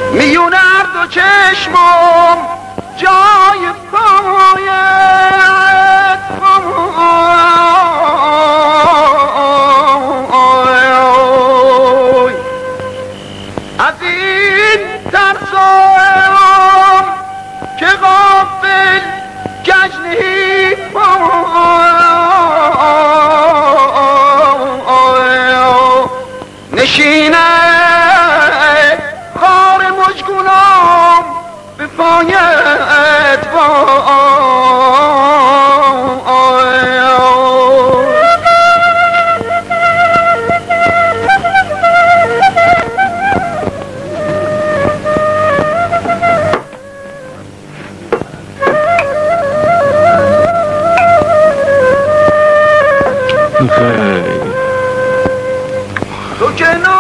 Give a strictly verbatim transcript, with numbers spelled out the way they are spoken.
میون هر دو چشمم جای پایت پای از این ترسام که غافل گشنی پای نشینه خار مشگونام به پایت وای تو که